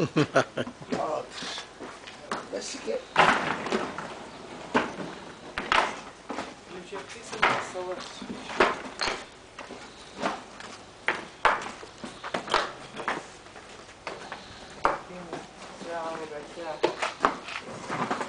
حاضر. بس كده. الجركيس ما تصورش. ساعة ربع ساعة.